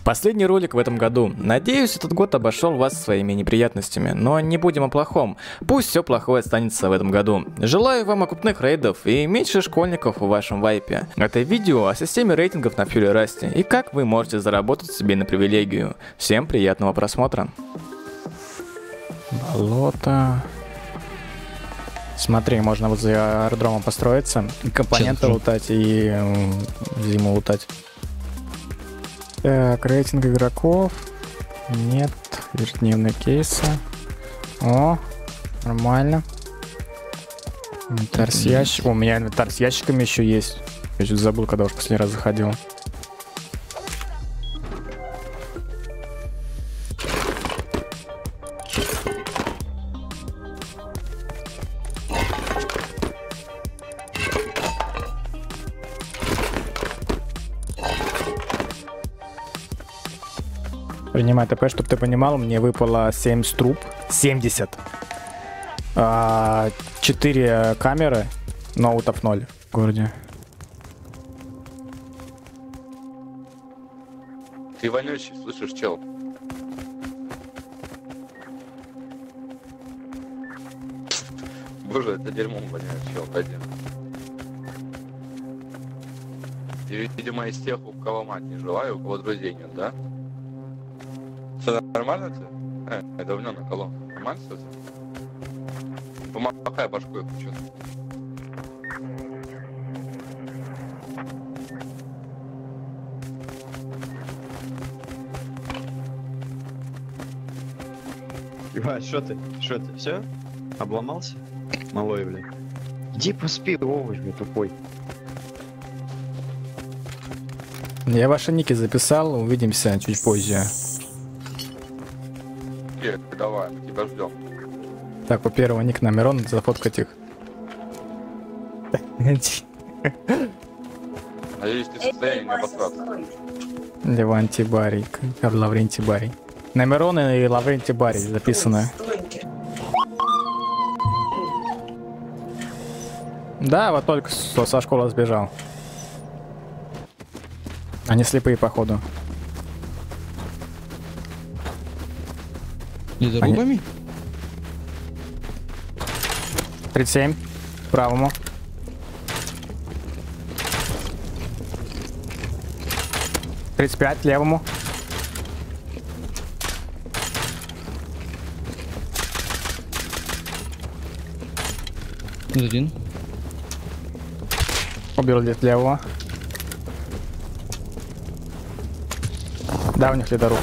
Последний ролик в этом году. Надеюсь, этот год обошел вас своими неприятностями, но не будем о плохом. Пусть все плохое останется в этом году. Желаю вам окупных рейдов и меньше школьников в вашем вайпе. Это видео о системе рейтингов на Fury Rust и как вы можете заработать себе на привилегию. Всем приятного просмотра. Болото. Смотри, можно вот за аэродромом построиться, компоненты лутать и зиму лутать. Так, рейтинг игроков. Нет. Ежедневные кейсы. О, нормально. Инвентарь с ящиком. У меня инвентарь с ящиками еще есть. Я чуть забыл, когда уж последний раз заходил. Принимай ТП, чтобы ты понимал, мне выпало 7 струб, 70, 4 камеры, ноутов 0 в городе. Ты вонючий, слышишь, чел? Боже, это дерьмом воняет, чел, один. Ты, видимо, из тех, у кого мать не жила и у кого друзей нет, да? Все нормально тебе? Я давно на колонну. Нормально все? Помахай башкой что-то. Иван, что ты? Все? Обломался? Малой, блин. Иди поспи, овощ, блин, тупой. Я ваши ники записал, увидимся чуть позже. Давай, мы тебя ждем. Так, у первого ник на Мирон, зафоткать их. Надеюсь, ты в состоянии не обосраться. Левантий Барий, Лаврентий Барий. На Мирон и Лаврентий Барий записано. Да, вот только со школы сбежал. Они слепые, походу. Ледорубами? 37. Правому. «35» левому. Один. Убил левого. Да, у них ледоруб.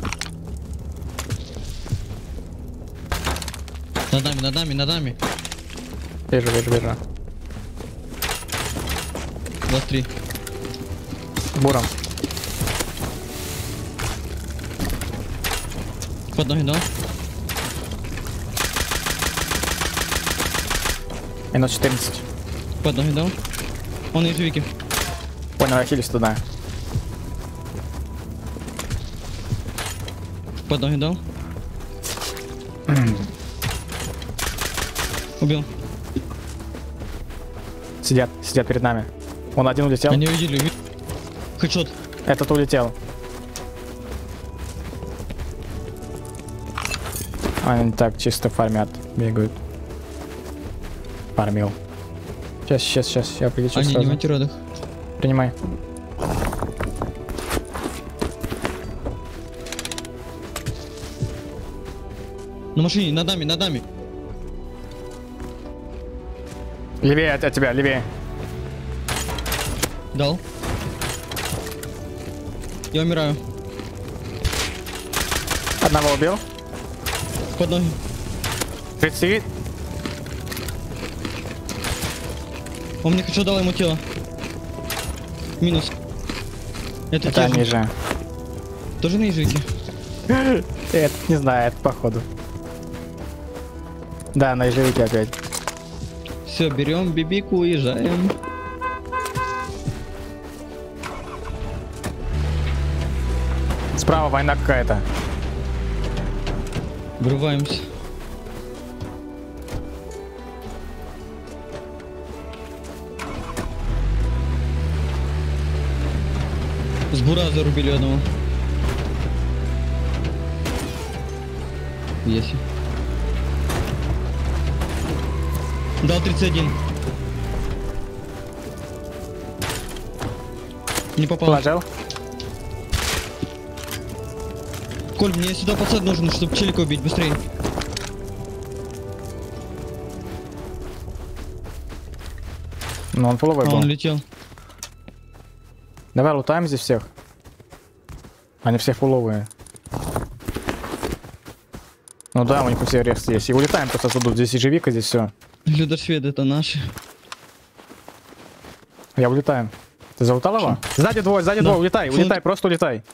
Над нами. Вижу. 23. Буром. Под ноги дал. Минус 14. Под ноги дал. Он из Вики. Понял, я хилюсь туда. Под ноги дал. Убил. Сидят перед нами. Он один улетел. Они увидели. Хэдшот. Этот улетел. Они так чисто фармят, бегают. Фармил. Сейчас, я прилечу Они сразу. не в антирадах. Принимай. На машине, над нами. Левее от тебя, левее. Дал. Я умираю. Одного убил. Под ноги. 30. Он мне хочу дал ему тело. Минус. Это те же. ниже. Тоже на языке. Этот не знаю, это походу. Да, на ежевике опять. Все, берем бибику, уезжаем. Справа война какая-то. Врываемся. С бура зарубили одного. Есть. Дал 31. Не попал. Положил. Коль, мне сюда пацан нужен, чтобы челика убить быстрее. Ну, он фуловый А был. он летел. Давай лутаем здесь всех. Они все фуловые. Ну да, у них у всех рекс есть. И улетаем просто отсюда. Здесь ежевика, здесь все. Людосвет это наши. Я улетаем. Ты залутал его? Сзади двое, Да. улетай, Фу. улетай, просто улетай.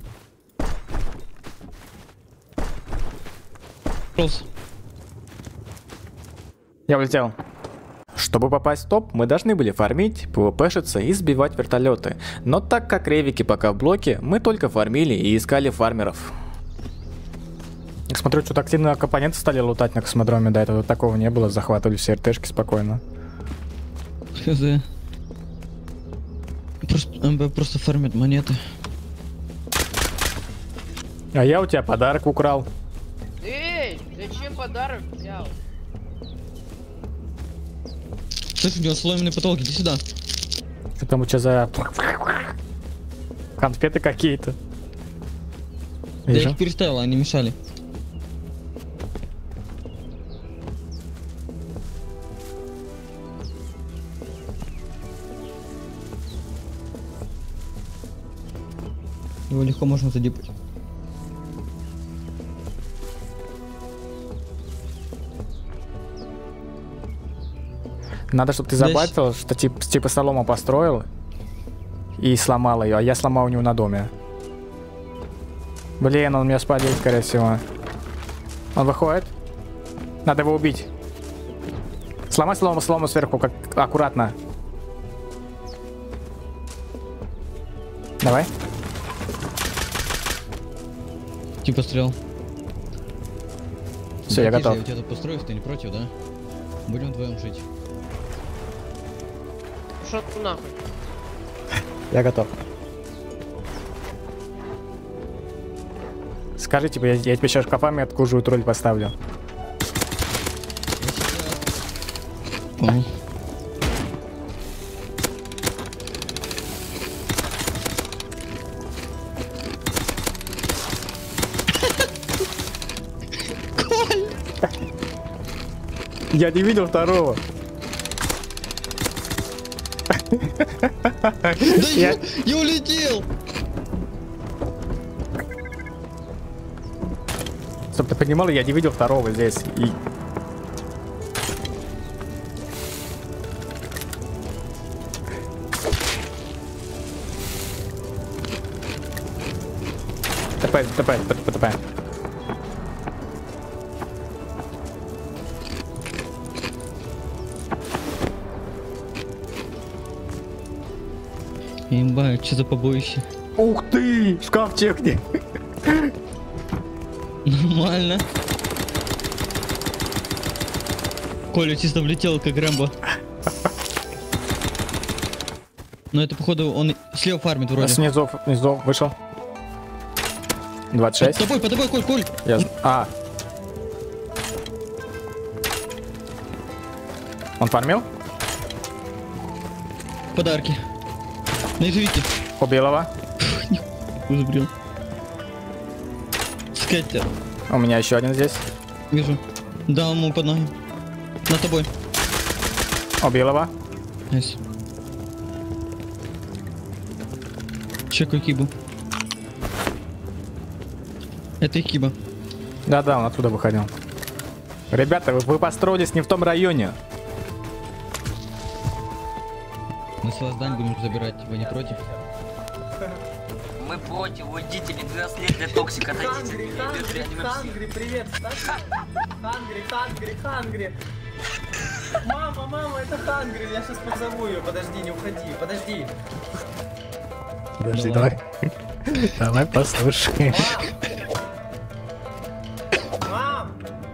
Кросс. Я улетел. Чтобы попасть в топ, мы должны были фармить, пвпшиться и сбивать вертолеты. Но так как ревики пока в блоке, мы только фармили и искали фармеров. Я смотрю, что-то активно компоненты стали лутать на космодроме, до этого такого не было, захватывали все РТшки спокойно. Хз. МБ просто фармит монеты. А я у тебя подарок украл. Эй, зачем подарок взял? Слышь, у него слоеный потолок, иди сюда. Что там у тебя за... конфеты какие-то? Я Вижу. их переставил, они мешали. Его легко можно задипать. Надо, чтобы ты Здесь. забайтил, что типа солома построил и сломал ее, а я сломал у него на доме. Блин, он меня спалил, скорее всего. Он выходит. Надо его убить. Сломай солому сверху, как аккуратно. Давай. Типа стрелял. Все, я готов. Я у тебя тут построив, ты не против, да? Будем вдвоем жить. Шо ты нахуй? Я готов. Скажи, типа, я тебе сейчас шкафами откужую тролль поставлю. Понял. Я не видел второго. Да я улетел! Чтоб ты понимал, я не видел второго здесь. И... ТП. Имба, что за побоище? Ух ты! Шкаф чекни! Нормально. Коля чисто влетел, как Рэмбо. Но это, походу, он слева фармит вроде. Снизу вышел. 26. Под тобой, Коль! Я... А. Он фармил? Подарки. На ежевике. Убил его. Забрел. Скаттер. У меня еще один здесь. Вижу. Дал ему под ноги. Над тобой. Убил его. Найс. Чекай кибу. Это их киба. Да, он оттуда выходил. Ребята, вы построились не в том районе. Мы с вас дань будем забирать, вы не против? Мы против, водители, 12 лет для токсика, отойдите. Хангри, привет! Хангри! Мама, это Хангри, я сейчас позову ее, подожди, не уходи, подожди. Подожди, давай. Давай послушай. Мам!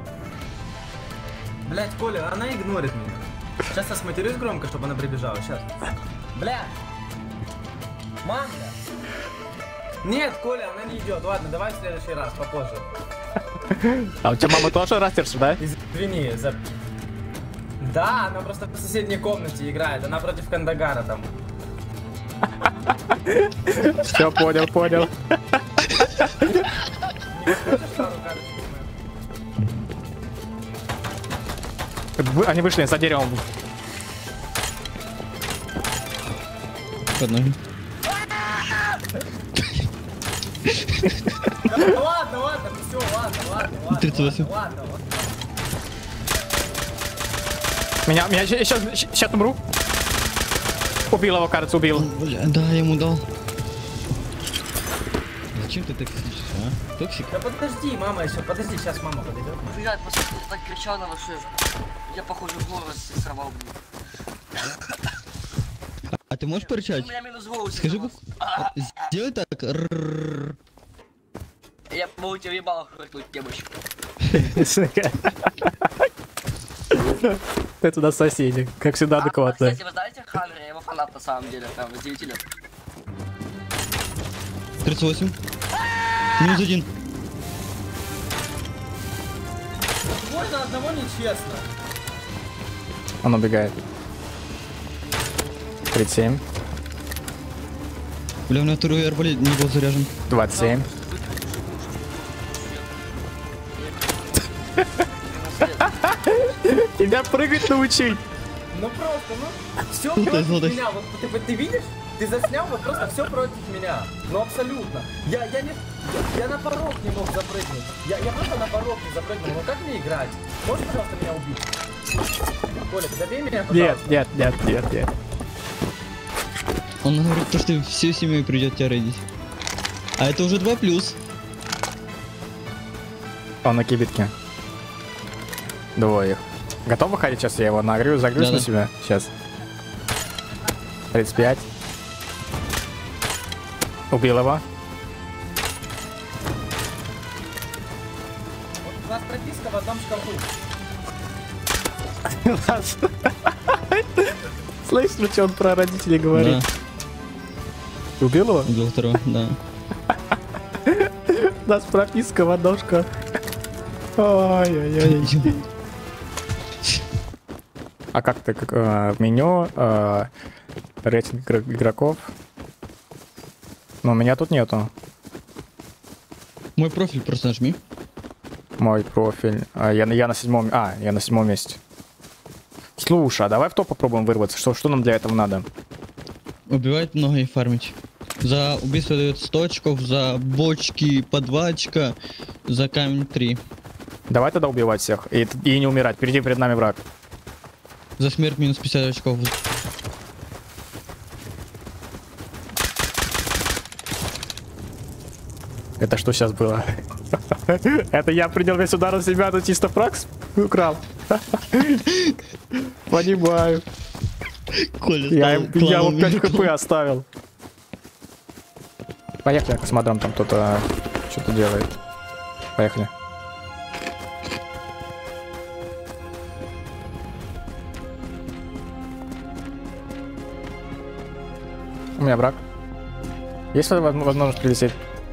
Блять, Коля, она игнорит меня. Сейчас я сматерюсь громко, чтобы она прибежала, сейчас. Бля! Мам, бля! Нет, Коля, она не идет. Ладно, давай в следующий раз, попозже. А у тебя мама тоже растерша, да? Извини за... Да, она просто в соседней комнате играет. Она против Кандагара там. Все, понял, понял. Они вышли за деревом. Под ноги. Ладно, ладно, все, ладно. 38. Ладно. Меня сейчас умру. Убил его, кажется, убил. Бля, да, я ему дал. Зачем ты токсичишься, а? Токсик? Да подожди, мама еще, подожди, сейчас мама подойдет. Блядь, после того, как так кричал на вашу... Я, похоже, голос сорвал, блин. А ты можешь порычать? У меня минус голос. Скажи, сделай так. Я могу тебе ебало хватнуть, девочку. Это у нас соседи, как всегда адекватно. Кстати, вы знаете Ханри? Я его фанат на самом деле, прям с 9 лет. 38. Минус 1. Двое на одного нечестно. Он убегает. 37. Бля, у меня второй арбалет не был заряжен. 27. Тебя прыгать научить. Ну просто, все Ну, против золотой. меня. Вот ты видишь? Ты заснял вот просто все против меня. Ну абсолютно. Я на порог не мог запрыгнуть. Я просто на порог не запрыгнул. Ну как мне играть? Можешь, пожалуйста, меня убить? Коля, добей меня, пожалуйста. Нет. Он говорит, то, что всей семьей придет тебя рейдить. А это уже 2+. Он на кибитке. Двоих. Готов выходить сейчас? Я его нагрю, загрюсь на себя. Сейчас. 35. Убил его. У нас прописка в одном шкафу. Слышишь, что он про родителей говорит? Да, Убил его? убил второго, да. У нас прописка в одном шкафу. Ой-ой-ой. А как ты в меню рейтинг игроков? Но у меня тут нету. Мой профиль просто нажми. Мой профиль. Я на седьмом. Я на 7 месте. Слушай, а давай в топ попробуем вырваться. Что нам для этого надо? Убивать много и фармить. За убийство дает 100 очков, за бочки по 2 очка, за камень 3. Давай тогда убивать всех и не умирать. Впереди перед нами враг. За смерть минус 50 очков. Это что сейчас было? Это я принял весь удар на себя, но чисто фракс украл. Понимаю. Коля Я ему 5 хп хп оставил. Поехали, посмотрим, там кто-то что-то делает. Поехали. У меня враг. Есть возможность прилететь?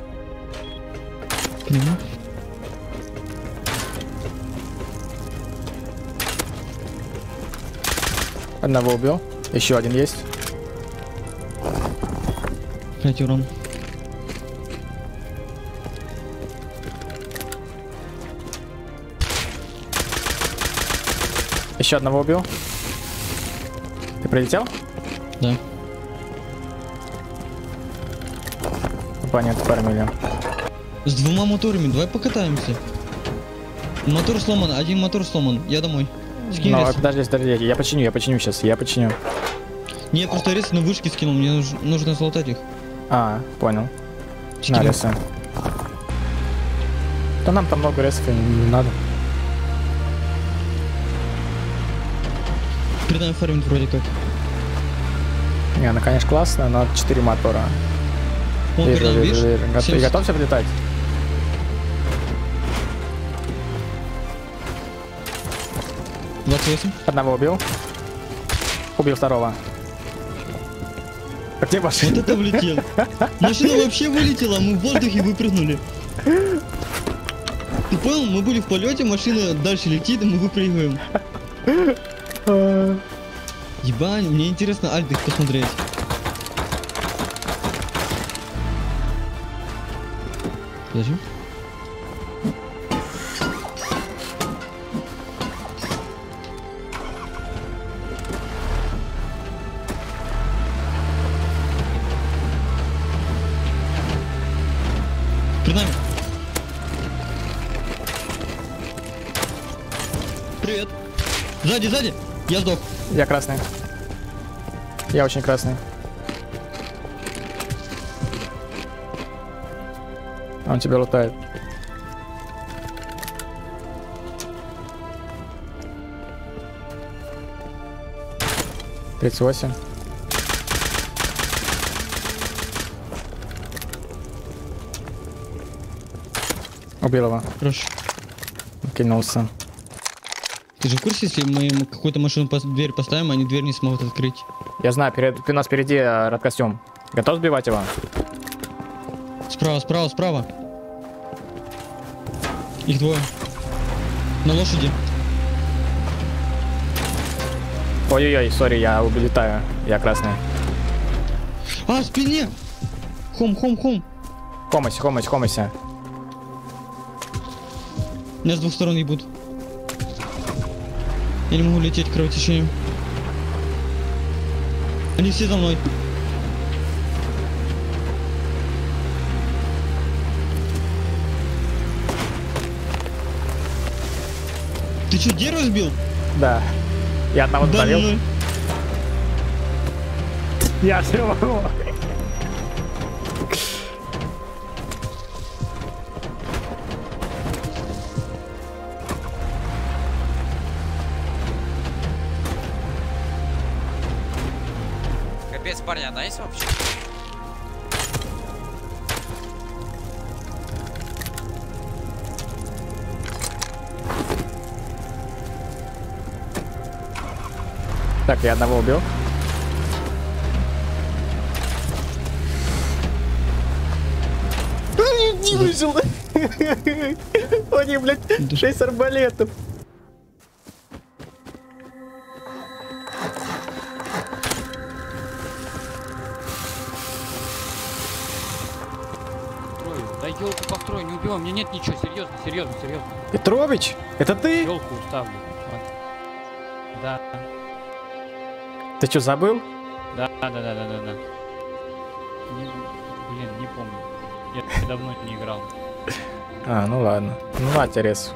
Одного убил. Еще один есть. 5 урон. Еще одного убил. Ты прилетел? Да. Понятно, фармили. С 2 моторами, давай покатаемся. Мотор сломан, один мотор сломан, я домой. Скинь Ну, рез. подожди, я починю сейчас, я починю. Не, я просто рез на вышки скинул, мне нужно залатать их. Понял. Скинь. На ресы. Да нам там много ресов не надо. Перед нами фармит вроде как. Не, она, конечно, классная, но 4 мотора. Он перед нами, видишь? Ты 70. готовься полетать? $28. Одного убил. Убил второго. А где машина? Вот это влетел. Машина вообще вылетела, мы в воздухе выпрыгнули. Ты понял, мы были в полете, машина дальше летит, и мы выпрыгиваем. Ебань, мне интересно альт их посмотреть. Подожди. Перед нами. Привет. Сзади, сзади. Я сдох. Я красный. Я очень красный. Он тебя лутает. Тридцать 38. Убил его. Хорошо. Кинулся. Ты же в курсе, если мы ему какую-то машину под дверь поставим, они дверь не смогут открыть? Я знаю, у нас впереди радкостюм. Готов сбивать его? Справа, справа, справа. Их двое. На лошади. Ой-ой-ой, сори, я улетаю. Я красный. А, в спине! Хом, хом, хом. Хомося. Меня с двух сторон ебут. Я не могу лететь к кровотечению. Они все за мной. Ты что, дерево сбил? Да. Я одного Да задавил. ну. Я все. Капец, парня, да, есть вообще? Так, я одного убил. Не выжил. У них, блядь, 6 арбалетов. Да елку построю, не убивай, у меня нет ничего, серьезно. Петрович, это ты? Елку ставлю. Вот. Да. Ты что, забыл? Да. Блин, не помню. Я давно не играл. А, ну ладно. Ну на интерес.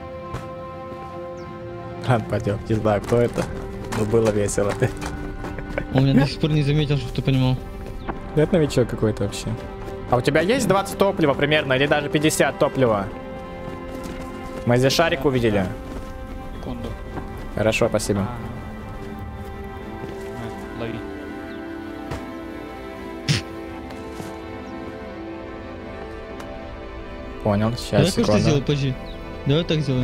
Ладно, пойдем. Не знаю, кто это. Но было весело. Он меня до сих пор не заметил, чтобы ты понимал. Это новичок какой-то вообще. А у тебя есть 20 топлива примерно, или даже 50 топлива? Мы здесь шарик увидели. Секунду. Хорошо, спасибо. Лови. Понял, Давай сейчас, кое-что сделай, секунду. подожди. Давай так сделай.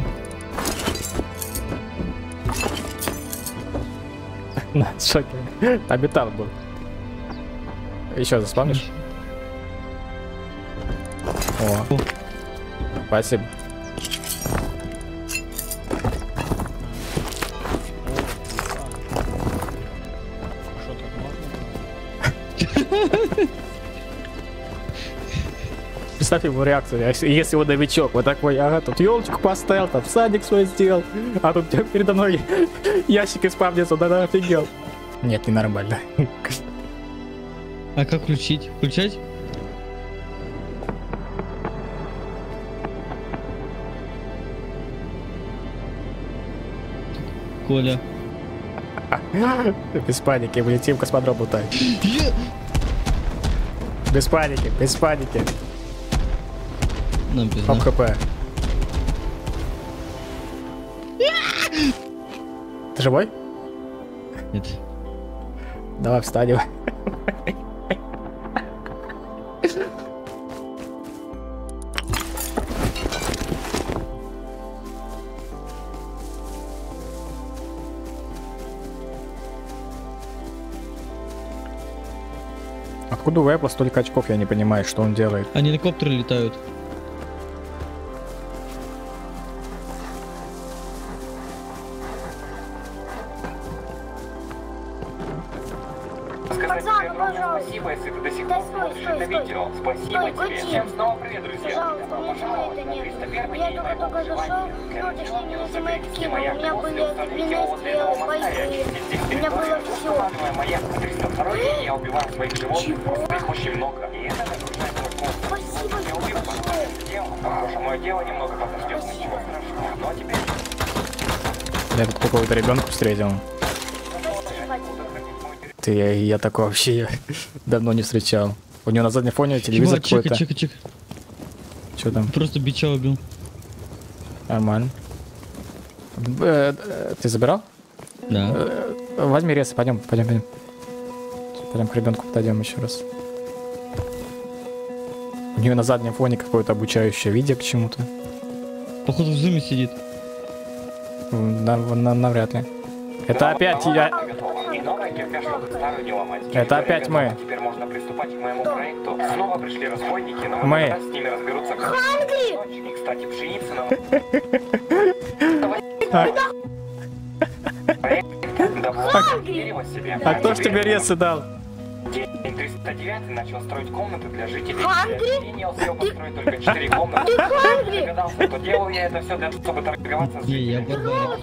На, шокер. Там металл был. Еще заспавнишь? О. Спасибо. Что так можно? Представь ему реакцию, если он новичок, вот такой, ага, тут елочку поставил, там садик свой сделал, а тут передо мной ящик исправнится, да, офигел. Нет, ненормально. А как включить? Включать? Коля. Без паники, мы летим к космодрому так. Е- Без паники, без паники. Нам пизда. Оп, хп. Ты живой? Нет. Давай встанем. Откуда у Apple столько очков, я не понимаю, что он делает. Они на коптеры летают. Сказать тебе огромное спасибо, если ты до сих пор смотришь это видео. Спасибо тебе. Всем снова привет, друзья. Пожалуйста, на 301 день моего выживания. Все мои аккаунты установите возле этого моста и очистите их территорию. Устанавливая маяк на 302 день, я убиваю своих животных, просто их очень много. И это нагружает мой мозг. Я убил по делу. Похоже, мое дело немного подождет, ничего страшного. Ну а теперь... Я тут какого-то ребенка встретил. Я такого вообще давно не встречал. У него на заднем фоне телевизор какой-то. Чика. Что там? Просто бича убил. Нормально. Ты забирал? Да. Возьми рез, пойдем. Пойдем к ребенку подойдем еще раз. У нее на заднем фоне какое-то обучающее видео к чему-то. Походу в зуме сидит. Навряд ли. Это опять я. Это опять мы. Теперь можно приступать к моему проекту. Снова пришли разбойники, но мы с ними разберутся. И, кстати, пшеница нам... А кто ж тебе резы дал? День 309 начал строить комнаты для жителей. Я успел построить только 4 комнаты. Я догадался, что делал я это все, чтобы торговаться с Не, я барбарик.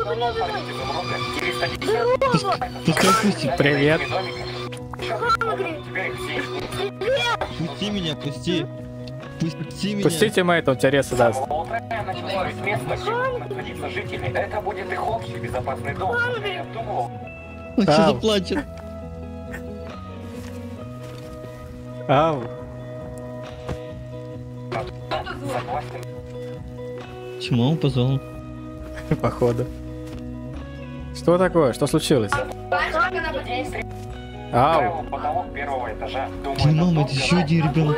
410. Привет. Пусти меня, пусти. Пусти меня. Пустите мэйта, он тебе резы даст. Я начал строить место, где будут находиться жители. Это будет их общий безопасный дом. Я думал... Он сейчас заплачет. Ау. Чему он позвал? Походу. Что такое? Что случилось? Ау. Потолок первого этажа. Ты, мама, это еще один ребенок.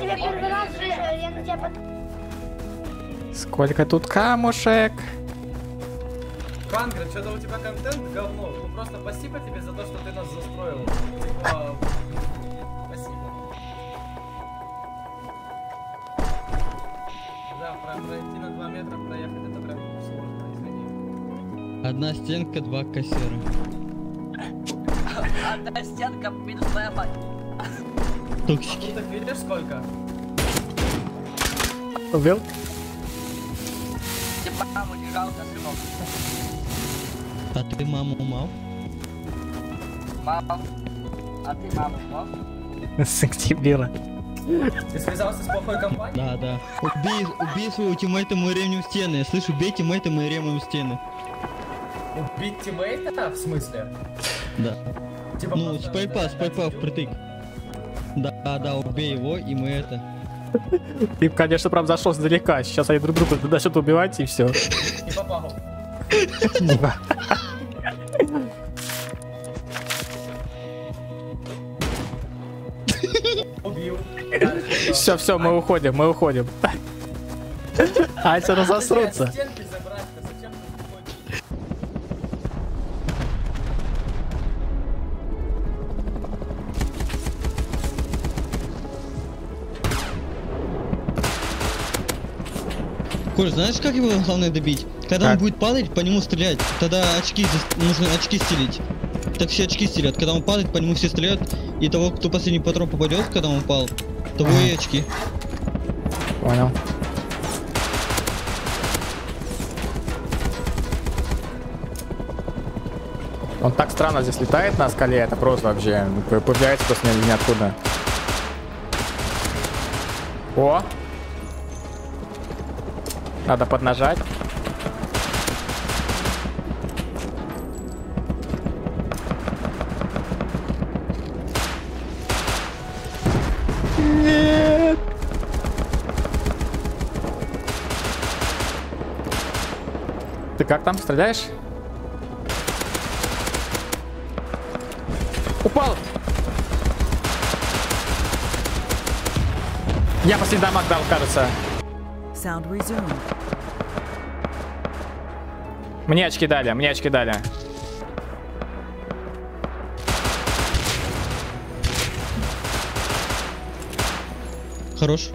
Сколько тут камушек? Хангрид, что-то у тебя контент говно. Ну просто спасибо тебе за то, что ты нас застроил. Типа... Спасибо. Да, пройти на 2 метра проехать, это прям сложно, извини. Одна стенка, 2 кассира. Одна стенка минус моя мать. Токсики. Ну так видишь сколько? Убил? Тебе маму не жалко, сынок. А ты маму мал? Мама. А ты маму мал? Сыктибила. Ты связался с плохой компанией? Да. Убей своего тиммейта, мы ремнем стены. Я слышу, бей тиммейта, мы ремнем стены. Убить тиммейта? В смысле? Да. Типа Ну, просто- спайпа впритык. Да, убей его, и мы это. Ты, конечно, прям зашел сдалека. Сейчас они друг друга начнут убивать и все. Не попал. Убил. Все, мы уходим. А это разосрутся. Стенки забрать-то, зачем ты хочешь? Коль, знаешь, как его главное добить? Когда он Как? будет падать, по нему стрелять, тогда нужно очки стелить. Так все очки стелят. Когда он падает, по нему все стреляют, и того, кто последний патрон попадет, когда он упал, того и очки. Понял. Он так странно здесь летает на скале, это просто вообще появляется после ниоткуда. О! Надо поднажать. Нет! Ты как там стреляешь? Упал! Я последний дамаг дал, кажется. Sound resumed. Мне очки дали. Хорош.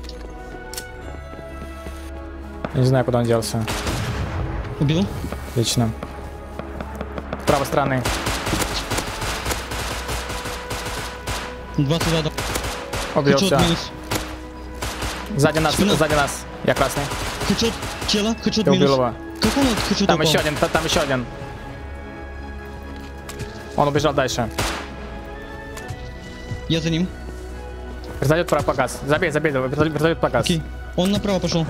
Не знаю, куда он делся. Убил. Отлично. С правой стороны. 20 задом. Убил, Хедшот всё. минус. Сзади нас, Спина. сзади нас. Я красный. Хедшот чела, хедшот Ты убил минус. его. Как он от хедшота Там упал? еще один, там еще один. Он убежал дальше. Я за ним. Вертолет про погас. Забей, вертолет погас. Окей. Он направо пошел.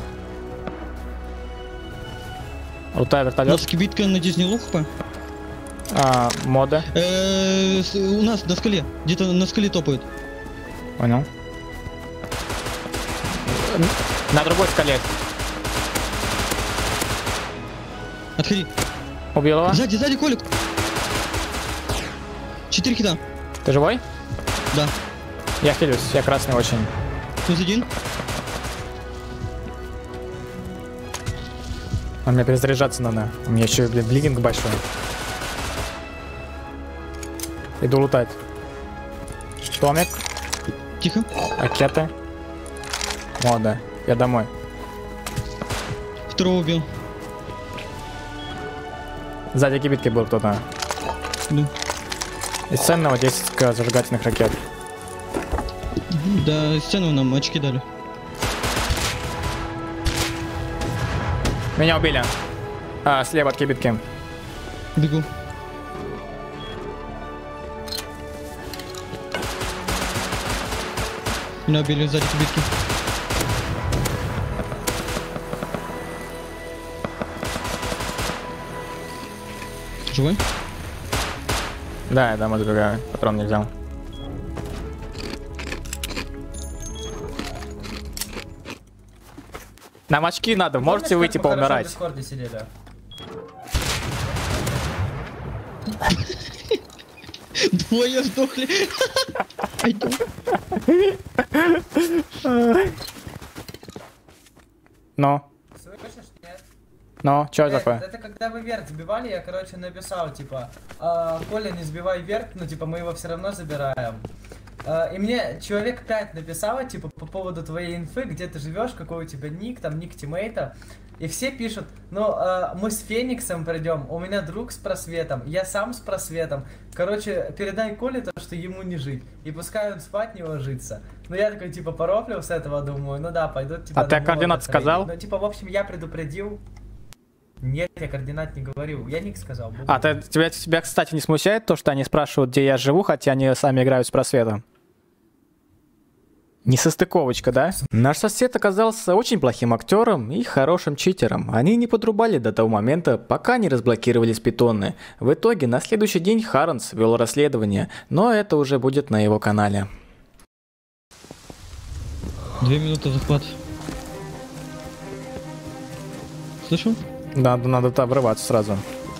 Лутаю вертолет. Наша кибитка, надеюсь, не лох хп? Мода. У нас на скале. Где-то на скале топают. Понял. На другой скале. Отходи. Убил его. Сзади, Колик. 4 хита. Ты живой? Да. Я хилюсь, я красный очень. Плюс 1. А мне перезаряжаться надо. У меня еще, блин, блининг большой. Иду лутать. Томик. Тихо. Ракеты. Мода. Я домой. Второго убил. Сзади кибитки был кто-то. Да. Из ценного 10 зажигательных ракет. Да, стену нам очки дали. Меня убили. Слева от кибитки. Бегу. Меня убили сзади кибитки. Живой? Да, я домой забегаю. Патрон не взял. Нам очки надо, можете выйти поумирать. В Дискорде сидели. Двое сдохли. Пойдем. Ну, Слышишь, нет? ну, что такое? Это когда вы вверх сбивали, я, короче, написал, типа, Коля, не сбивай вверх, но, типа, мы его все равно забираем. И мне человек 5 написало, типа, по поводу твоей инфы, где ты живешь, какой у тебя ник, там, ник тиммейта. И все пишут, ну, мы с Фениксом придем, у меня друг с просветом, я сам с просветом. Короче, передай Коле то, что ему не жить. И пускай он спать не ложится. Ну, я такой, типа, порофлил с этого, думаю, ну да, пойдут, типа... А ты координаты сказал? Ну, типа, в общем, я предупредил. Нет, я координат не говорил, я ник сказал. Тебя, кстати, не смущает то, что они спрашивают, где я живу, хотя они сами играют с просветом? Несостыковочка, да? Наш сосед оказался очень плохим актером и хорошим читером. Они не подрубали до того момента, пока не разблокировались питоны. В итоге на следующий день Харанс вел расследование, но это уже будет на его канале. 2 минуты захват. Слышал? Да, надо там врываться сразу.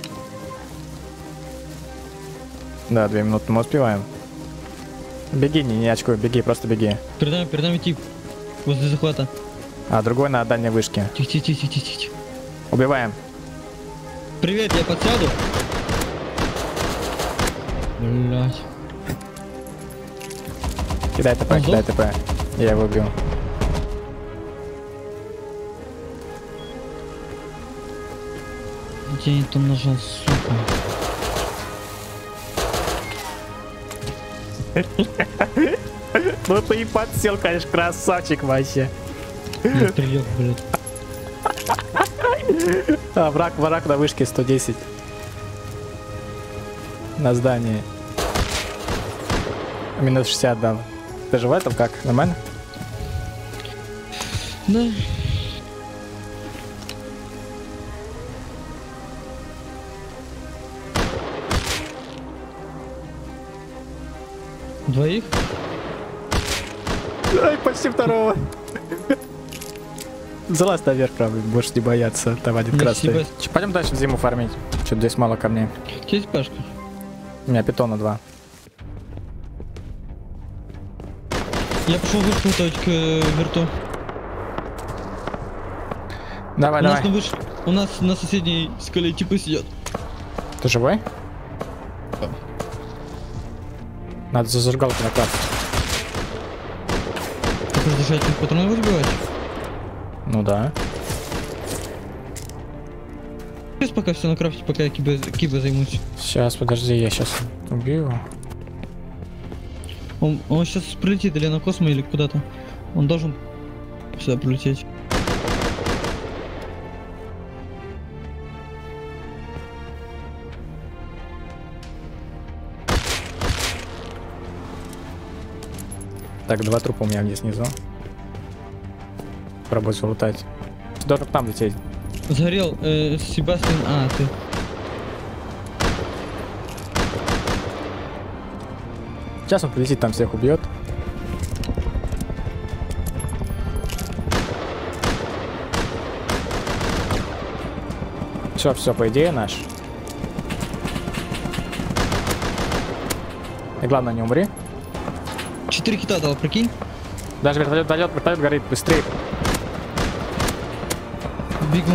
Да, 2 минуты мы успеваем. Беги, не очкуй, беги, просто беги. Перед нами тип. Возле захвата. А другой на дальней вышке. Тихо. Убиваем. Привет, я подсяду. Блять. Кидай ТП. Я его убил. Где я там нажал, сука? Ну ты и подсел, конечно, красавчик вообще. Я прилег, блядь. Враг на вышке 110. На здании. Минус 60 дал. Ты же в этом как? Нормально? Да. Двоих? Ай, почти второго. Залазь наверх, правда, больше не бояться. Там один красный. Пойдем дальше зиму фармить. Что-то здесь мало камней. Есть пашка? У меня питона 2. Я пошел выше лутать к верту. Давай. У нас на соседней скале типы сидят. Ты живой? Да. Надо за зажигалку накласться. Разрешать их патроны выбивать? Ну да. Сейчас пока все накрафтить, пока я кибо займусь. Сейчас, подожди, я сейчас убью его. Он сейчас прилетит или на космо, или куда-то. Он должен сюда прилететь. Так, 2 трупа у меня здесь снизу. Пробую залутать. Должен к нам лететь. Сгорел Себастьян. А, ты. Сейчас он прилетит, там всех убьет. Все, по идее наш. И главное, не умри. 4 хита дал, прикинь. Даже вертолет горит, быстрее. Бегу.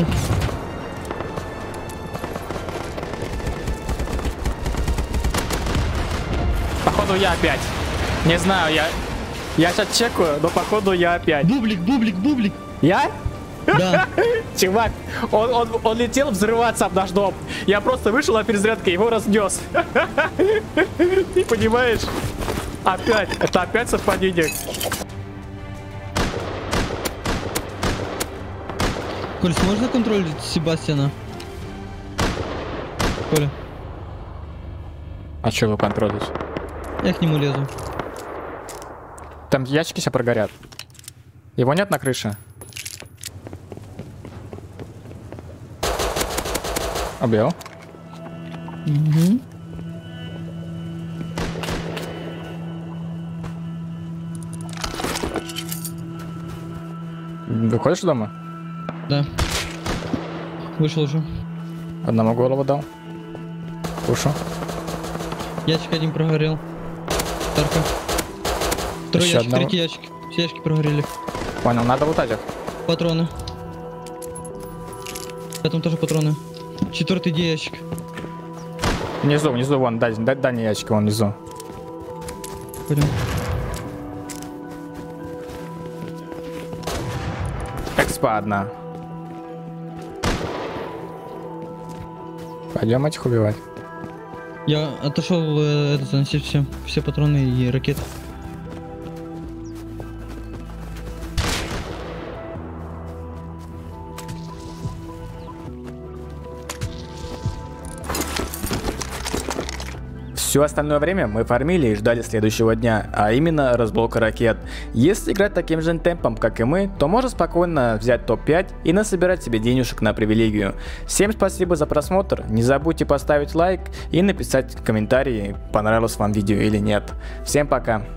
Походу я опять. Не знаю, я сейчас чекаю, но походу я опять. Бублик. Я? Да. Чувак, он летел взрываться об наш дом. Я просто вышел на перезарядке, его разнес. Ты понимаешь? Опять, это опять совпадение. Коль, можно контролить Себастьяна? Коля, А что вы контролите? я к нему лезу. Там ящики сейчас прогорят. Его нет на крыше? Убил. Угу. Выходишь из дома? Да. Вышел уже. Одному голову дал. Кушу. Ящик один прогорел. Тарка. Второй Еще ящик, одного. третий ящик. Все ящики прогорели. Понял, надо лутать их. Патроны. Потом тоже патроны. Четвертый где ящик? Внизу, вон, дальний ящик, вон внизу. Пойдем. Экспа одна. Пойдем этих убивать. Я отошел заносить все патроны и ракеты. Все остальное время мы фармили и ждали следующего дня, а именно разболка ракет. Если играть таким же темпом, как и мы, то можно спокойно взять топ-5 и насобирать себе денежек на привилегию. Всем спасибо за просмотр, не забудьте поставить лайк и написать комментарий, понравилось вам видео или нет. Всем пока!